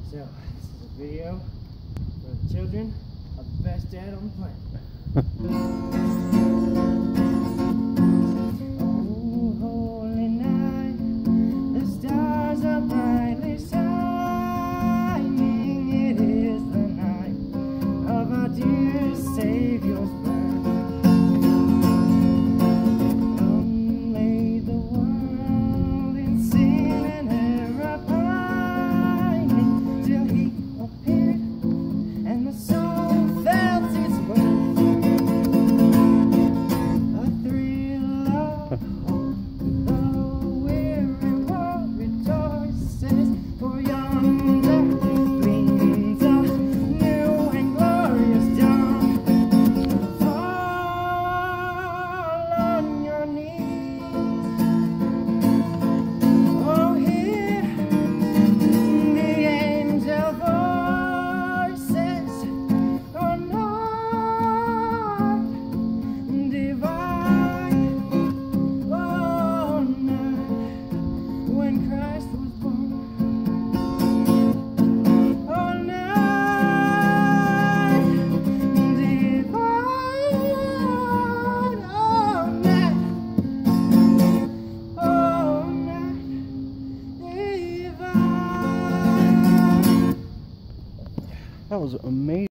So, this is a video for the children of the best dad on the planet. Oh, holy night, the stars are brightly shining. It is the night of our dear Savior's birth. Long lay the world in sin and error pining, till He appeared and the soul felt its worth. A thrill of hope, the weary world rejoices, for yonder gleams a new and glorious dawn. Fall on your knees, oh, hear the angel voices, oh, Lord divine, oh, night when Christ was born, oh, night divine, oh, night divine. That was amazing.